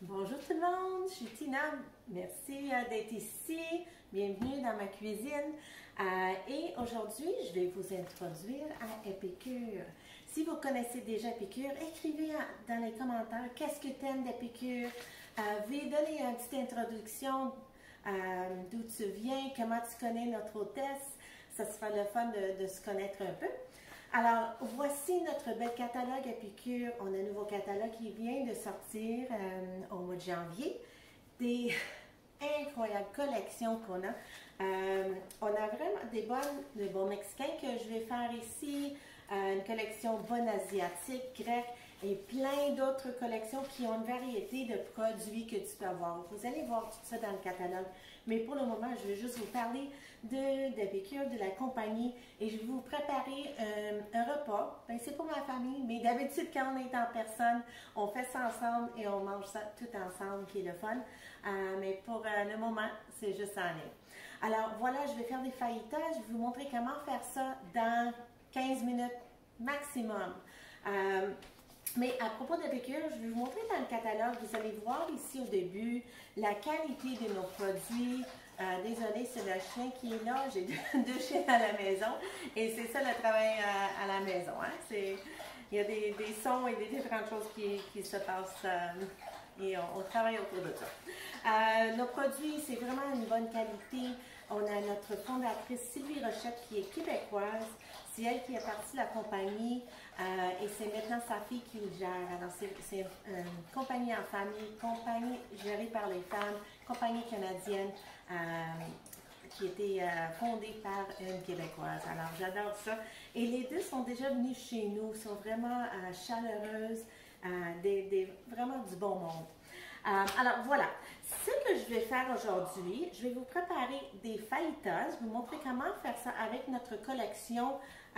Bonjour tout le monde, je suis Tina. Merci d'être ici. Bienvenue dans ma cuisine. Et aujourd'hui, je vais vous introduire à Épicure. Si vous connaissez déjà Épicure, écrivez dans les commentaires qu'est-ce que tu aimes d'Épicure. Veuillez donner une petite introduction d'où tu viens, comment tu connais notre hôtesse. Ça sera le fun de se connaître un peu. Alors, voici notre bel catalogue Épicure. On a un nouveau catalogue qui vient de sortir au mois de janvier. Des incroyables collections qu'on a. On a vraiment des bons mexicains que je vais faire ici. Une collection bonne asiatique, grecque et plein d'autres collections qui ont une variété de produits que tu peux avoir. Vous allez voir tout ça dans le catalogue. Mais pour le moment, je vais juste vous parler d'Épicure, de la compagnie, et je vais vous préparer un repas. Ben, c'est pour ma famille, mais d'habitude, quand on est en personne, on fait ça ensemble et on mange ça tout ensemble, qui est le fun. Mais pour le moment, c'est juste en ligne. Alors voilà, je vais faire des fajitas. Je vais vous montrer comment faire ça dans 15 minutes maximum. Mais à propos d'Épicure, je vais vous montrer dans le catalogue, vous allez voir ici au début la qualité de nos produits. Désolée, c'est le chien qui est là, j'ai deux chiens à la maison et c'est ça le travail à la maison. Hein? Il y a des sons et des différentes choses qui se passent et on travaille autour de ça. Nos produits, c'est vraiment une bonne qualité. On a notre fondatrice Sylvie Rochette qui est québécoise. C'est elle qui est partie de la compagnie et c'est maintenant sa fille qui le gère. Alors, c'est une compagnie en famille, compagnie gérée par les femmes, compagnie canadienne qui a été fondée par une Québécoise. Alors, j'adore ça. Et les deux sont déjà venus chez nous, sont vraiment chaleureuses, vraiment du bon monde. Alors voilà, ce que je vais faire aujourd'hui, je vais vous préparer des fajitas, je vais vous montrer comment faire ça avec notre collection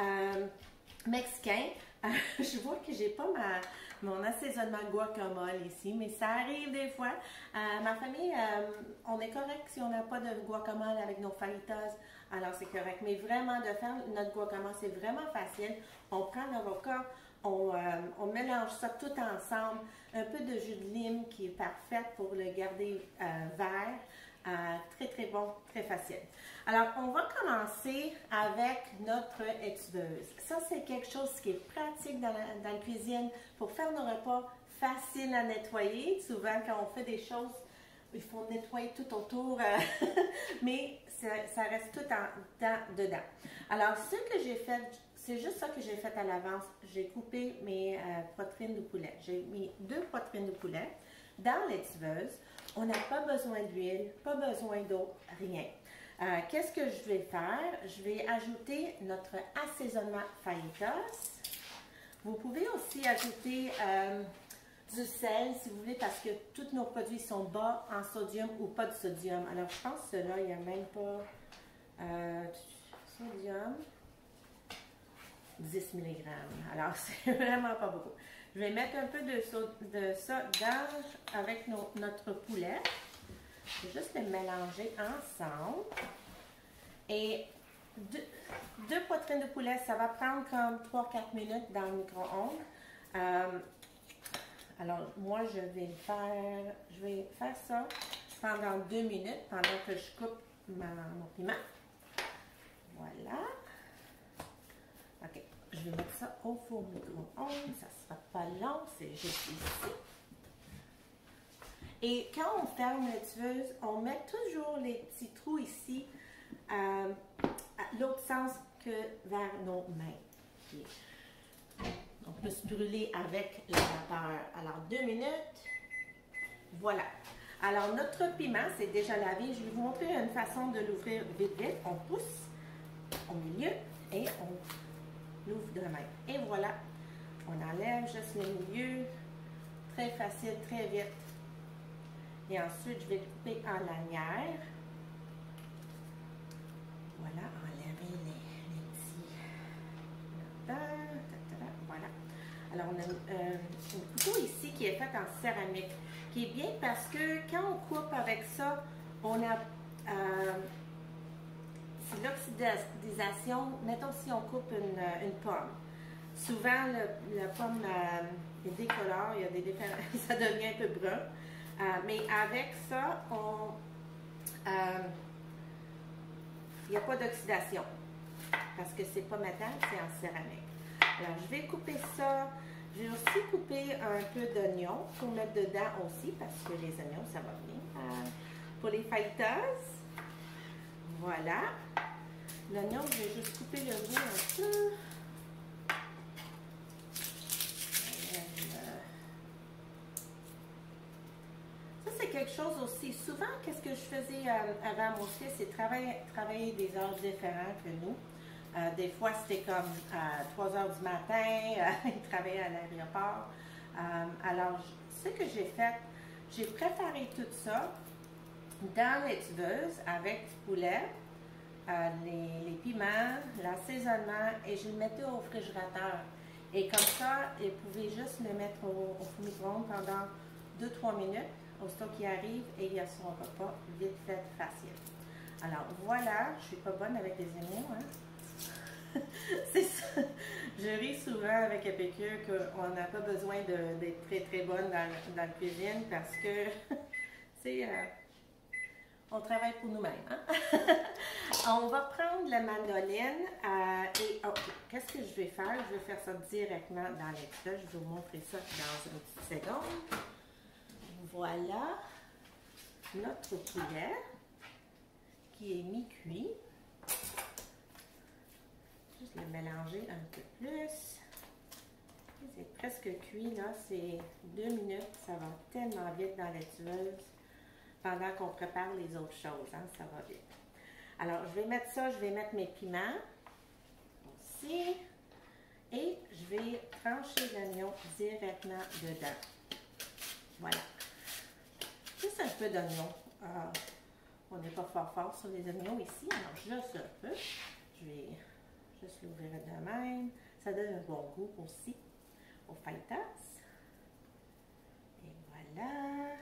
mexicain. Je vois que j'ai pas mon assaisonnement guacamole ici, mais ça arrive des fois. Ma famille, on est correct si on n'a pas de guacamole avec nos fajitas, alors c'est correct. Mais vraiment, de faire notre guacamole, c'est vraiment facile. On prend l'avocat, on mélange ça tout ensemble, un peu de jus de lime qui est parfait pour le garder vert. Très très bon, très facile. Alors, on va commencer avec notre étuveuse. Ça, c'est quelque chose qui est pratique dans la cuisine pour faire nos repas faciles à nettoyer. Souvent, quand on fait des choses, il faut nettoyer tout autour, mais ça reste tout dedans. Alors, ce que j'ai fait, c'est juste ça que j'ai fait à l'avance. J'ai coupé mes poitrines de poulet. J'ai mis 2 poitrines de poulet dans l'étuveuse. On n'a pas besoin d'huile, pas besoin d'eau, rien. Qu'est-ce que je vais faire? Je vais ajouter notre assaisonnement fajitas. Vous pouvez aussi ajouter du sel si vous voulez parce que tous nos produits sont bas en sodium ou pas de sodium. Alors je pense que là, il n'y a même pas sodium. 10 mg. Alors, c'est vraiment pas beaucoup. Je vais mettre un peu de ça avec notre poulet. Je vais juste les mélanger ensemble. Et 2 poitrines de poulet, ça va prendre comme 3-4 minutes dans le micro-ondes. Alors, moi, je vais faire ça pendant 2 minutes, pendant que je coupe mon piment. Voilà. OK. Je vais mettre ça au four micro-ondes. Ça ne sera pas long, c'est juste ici. Et quand on ferme l'étuveuse, on met toujours les petits trous ici à l'autre sens que vers nos mains. On peut se brûler avec la vapeur. Alors, 2 minutes. Voilà. Alors, notre piment, c'est déjà lavé. Je vais vous montrer une façon de l'ouvrir vite, vite. On pousse au milieu et on l'ouvre de même. Et voilà, on enlève juste le milieu, très facile, très vite. Et ensuite, je vais le couper en lanière. Voilà, enlever les petits... Voilà. Alors, on a un couteau ici qui est fait en céramique, qui est bien parce que quand on coupe avec ça, on a... c'est l'oxydation. Mettons si on coupe une pomme. Souvent, la pomme décolore, il y a des différences, ça devient un peu brun. Mais avec ça, il n'y a pas d'oxydation parce que c'est pas métal, c'est en céramique. Alors, je vais couper ça. Je vais aussi couper un peu d'oignon pour mettre dedans aussi parce que les oignons, ça va bien pour les fajitas. Voilà. L'oignon, je vais juste couper le bout un peu. Ça, c'est quelque chose aussi. Souvent, qu'est-ce que je faisais avant mon fils, c'est travailler des heures différentes que nous. Des fois, c'était comme à 3 heures du matin, il travaillait à l'aéroport. Alors, ce que j'ai fait, j'ai préparé tout ça dans l'étuveuse avec du poulet, les piments, l'assaisonnement et je le mettais au réfrigérateur. Et comme ça, il pouvait juste le mettre au micro-ondes pendant 2-3 minutes, aussitôt qu'il arrive et il a son repas vite fait, facile. Alors voilà, je suis pas bonne avec les oignons, hein? C'est ça. Je ris souvent avec Épicure qu'on n'a pas besoin d'être très très bonne dans la cuisine parce que c'est on travaille pour nous-mêmes. Hein? On va prendre la mandoline et qu'est-ce que je vais faire? Je vais faire ça directement dans l'étuve. Je vais vous montrer ça dans une petite seconde. Voilà notre poulet qui est mi-cuit. Juste le mélanger un peu plus. C'est presque cuit, là. C'est 2 minutes. Ça va tellement vite dans l'étuveuse pendant qu'on prépare les autres choses. Hein, ça va vite. Alors, je vais mettre ça. Je vais mettre mes piments aussi. Et je vais trancher l'oignon directement dedans. Voilà. Juste un peu d'oignon. On n'est pas fort sur les oignons ici. Alors, juste un peu. Je vais juste l'ouvrir de même. Ça donne un bon goût aussi aux fajitas. Et voilà.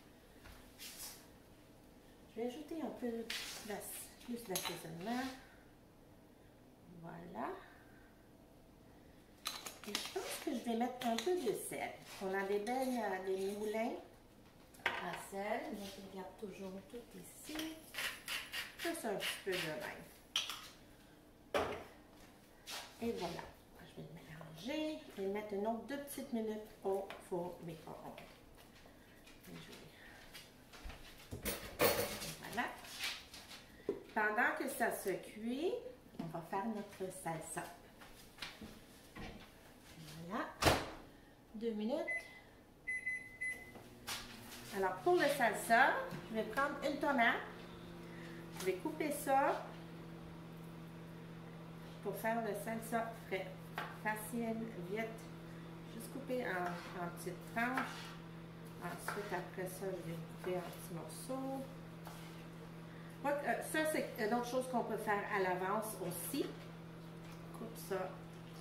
Je vais ajouter un peu plus d'assaisonnement. Voilà. Et je pense que je vais mettre un peu de sel. On a des moulins à sel. Mais je garde toujours tout ici. Juste un petit peu de même. Et voilà. Je vais le mélanger et mettre une autre 2 petites minutes au four micro-ondes. Voilà. Pendant que ça se cuit, on va faire notre salsa. Voilà. 2 minutes. Alors, pour le salsa, je vais prendre une tomate. Je vais couper ça pour faire le salsa frais. Facile, vite. Juste couper en petites tranches. Ensuite, après ça, je vais couper en petits morceaux. Ça, c'est une autre chose qu'on peut faire à l'avance aussi. Coupe ça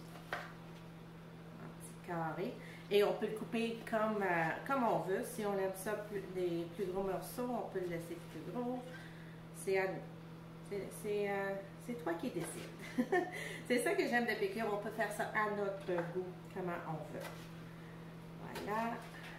en petits carrés. Et on peut le couper comme on veut. Si on aime ça, les plus gros morceaux, on peut le laisser plus gros. C'est à nous. C'est toi qui décides. C'est ça que j'aime de Épicure. On peut faire ça à notre goût, comment on veut. Voilà.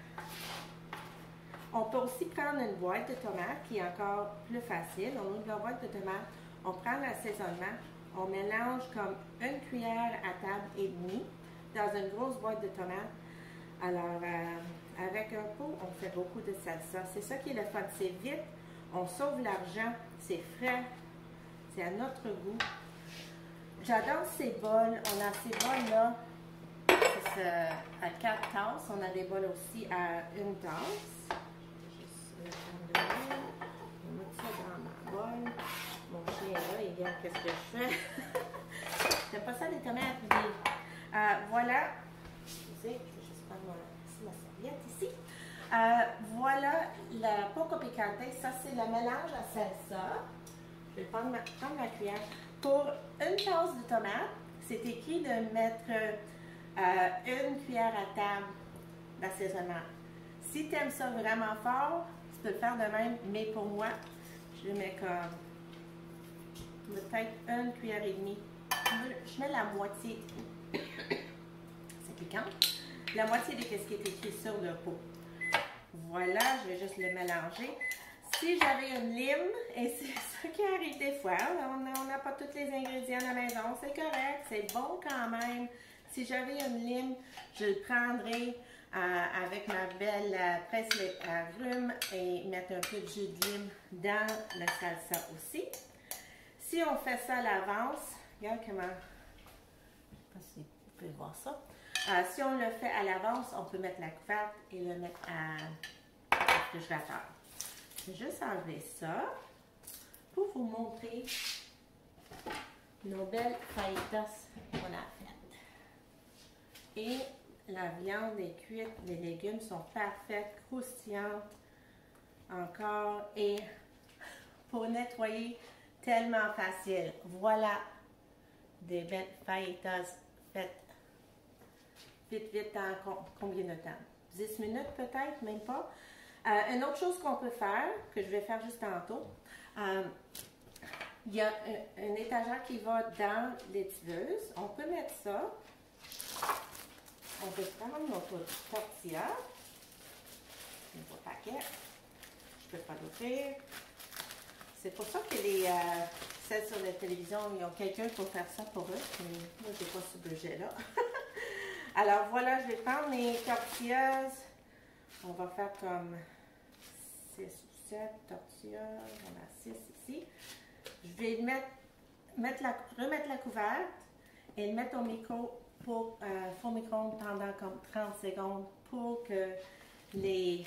On peut aussi prendre une boîte de tomates qui est encore plus facile. On ouvre la boîte de tomates, on prend l'assaisonnement, on mélange comme une cuillère à table et demie dans une grosse boîte de tomates. Alors, avec un pot, on fait beaucoup de salsa. C'est ça qui est le fun. C'est vite, on sauve l'argent, c'est frais, c'est à notre goût. J'adore ces bols. On a ces bols-là à 4 tasses. On a des bols aussi à 1 tasse. Je vais mettre ça dans ma bolle. Mon chien là, il regarde qu'est-ce que je fais. J'aime pas ça les tomates. Voilà. Excusez, je vais juste prendre ma serviette ici. Voilà la poco picante. Ça, c'est le mélange à salsa. Je vais prendre ma cuillère. Pour 1 tasse de tomates, c'est écrit de mettre 1 cuillère à table d'assaisonnement. Si tu aimes ça vraiment fort, tu peux le faire de même, mais pour moi, je mets comme peut-être 1 cuillère et demie. Je mets la moitié. C'est piquant. La moitié de ce qui est écrit sur le pot. Voilà, je vais juste le mélanger. Si j'avais une lime, et c'est ça qui arrive des fois, on n'a pas tous les ingrédients à la maison, c'est correct, c'est bon quand même. Si j'avais une lime, je le prendrais avec ma belle presse à grumes et mettre un peu de jus de lime dans le salsa aussi. Si on fait ça à l'avance, regarde comment, je ne sais pas si vous pouvez voir ça. Si on le fait à l'avance, on peut mettre la couverte et le mettre au réfrigérateur. Je vais juste enlever ça pour vous montrer nos belles fajitas qu'on a faites. Et la viande est cuite, les légumes sont parfaits, croustillantes encore et pour nettoyer, tellement facile. Voilà des belles fajitas faites vite en combien de temps? 10 minutes peut-être, même pas. Une autre chose qu'on peut faire, que je vais faire juste tantôt, il y a une étagère qui va dans l'étiveuse. On peut mettre ça. On peut prendre notre tortilla. Un beau paquet. Je ne peux pas l'ouvrir. C'est pour ça que celles sur la télévision, ils ont quelqu'un pour faire ça pour eux. Mais moi, je n'ai pas ce budget-là. Alors voilà, je vais prendre mes tortillas. On va faire comme 6 ou 7 tortillas. On a 6 ici. Je vais remettre la couverte et le mettre au micro au micro-ondes pendant comme 30 secondes pour que les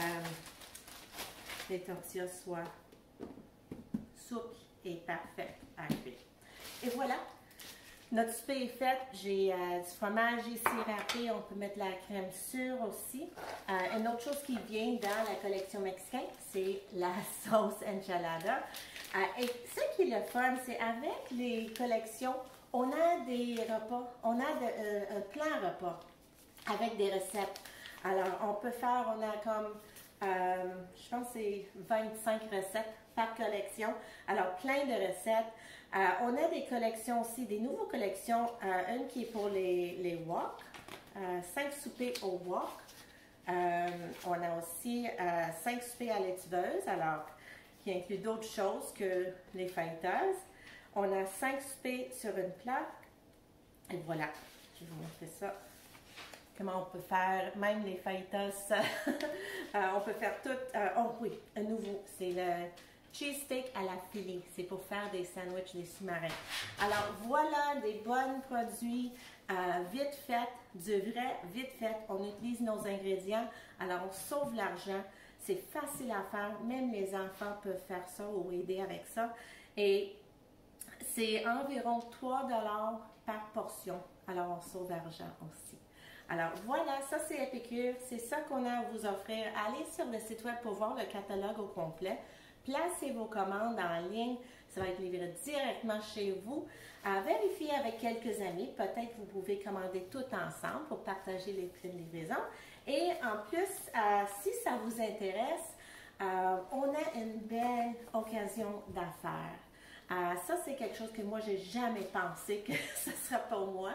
tortillas soient souples et parfaites à cuire. Et voilà. Notre souper est fait. J'ai du fromage ici râpé. On peut mettre la crème sûre aussi. Une autre chose qui vient dans la collection mexicaine, c'est la sauce enchilada. Et ce qui est le fun, c'est avec les collections, on a des repas, on a un plan repas avec des recettes. Alors, on peut faire, on a comme, je pense que c'est 25 recettes par collection. Alors, plein de recettes. On a des collections aussi, des nouvelles collections. Une qui est pour les wok, 5 soupers au wok. On a aussi 5 soupers à l'étiveuse, alors qui inclut d'autres choses que les fajitas. On a 5 soupers sur une plaque. Et voilà, je vais vous montrer ça. Comment on peut faire, même les fajitas. On peut faire tout. Oh oui, un nouveau, c'est le cheese steak à la filet. C'est pour faire des sandwichs, des sous-marins. Alors voilà des bons produits vite faits, du vrai vite fait. On utilise nos ingrédients, alors on sauve l'argent. C'est facile à faire, même les enfants peuvent faire ça ou aider avec ça. Et c'est environ 3 $ par portion. Alors on sauve l'argent aussi. Alors voilà, ça c'est Épicure, c'est ça qu'on a à vous offrir. Allez sur le site web pour voir le catalogue au complet. Placez vos commandes en ligne, ça va être livré directement chez vous. Vérifiez avec quelques amis, peut-être vous pouvez commander tout ensemble pour partager les prix de livraison. Et en plus, si ça vous intéresse, on a une belle occasion d'affaires. Ça c'est quelque chose que moi j'ai jamais pensé que ce serait pour moi.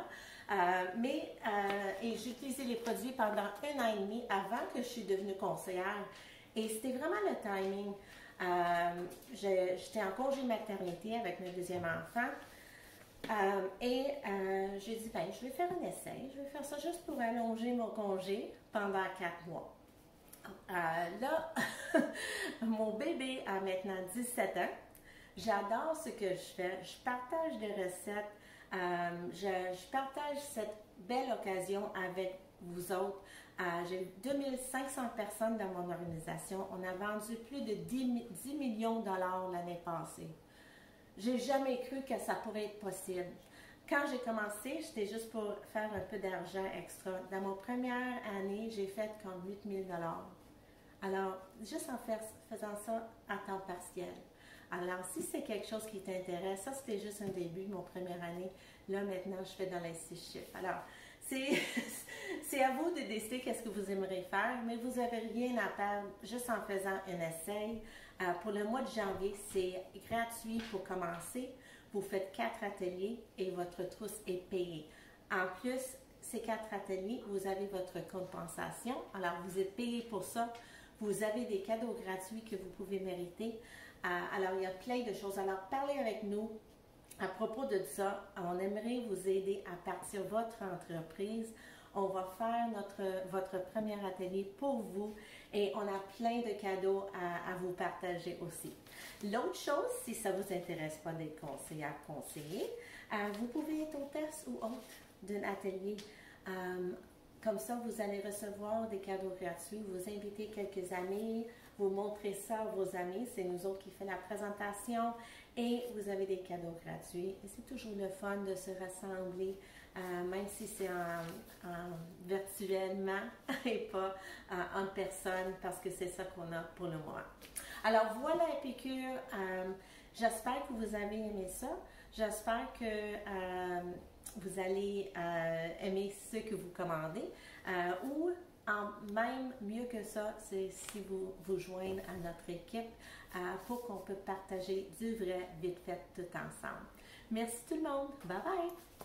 Et j'ai utilisé les produits pendant 1 an et demi avant que je suis devenue conseillère. Et c'était vraiment le timing. J'étais en congé maternité avec mon deuxième enfant. J'ai dit, ben, je vais faire un essai. Je vais faire ça juste pour allonger mon congé pendant 4 mois. Là, mon bébé a maintenant 17 ans. J'adore ce que je fais. Je partage des recettes. Je partage cette belle occasion avec vous autres. J'ai 2500 personnes dans mon organisation. On a vendu plus de 10 millions de dollars l'année passée. J'ai jamais cru que ça pourrait être possible. Quand j'ai commencé, j'étais juste pour faire un peu d'argent extra. Dans mon première année, j'ai fait comme 8 000 $. Alors, juste en faisant ça à temps partiel. Alors, si c'est quelque chose qui t'intéresse, ça c'était juste un début, mon première année. Là, maintenant, je fais dans les 6 chiffres. Alors, c'est à vous de décider qu'est-ce que vous aimeriez faire, mais vous n'avez rien à perdre juste en faisant un essai. Pour le mois de janvier, c'est gratuit pour commencer. Vous faites 4 ateliers et votre trousse est payée. En plus, ces 4 ateliers, vous avez votre compensation. Alors, vous êtes payé pour ça. Vous avez des cadeaux gratuits que vous pouvez mériter. Alors, il y a plein de choses. Alors, parlez avec nous à propos de ça. On aimerait vous aider à partir votre entreprise. On va faire votre premier atelier pour vous et on a plein de cadeaux à vous partager aussi. L'autre chose, si ça ne vous intéresse pas d'être conseillère, conseiller, vous pouvez être hôtesse ou hôte d'un atelier. Comme ça, vous allez recevoir des cadeaux gratuits, vous invitez quelques amis, vous montrez ça à vos amis, c'est nous autres qui fait la présentation et vous avez des cadeaux gratuits. Et c'est toujours le fun de se rassembler, même si c'est virtuellement et pas en personne, parce que c'est ça qu'on a pour le moment. Alors voilà Épicure, j'espère que vous avez aimé ça. J'espère que vous allez aimer ce que vous commandez ou même mieux que ça, c'est si vous vous joignez à notre équipe pour qu'on peut partager du vrai vite fait tout ensemble. Merci tout le monde. Bye bye!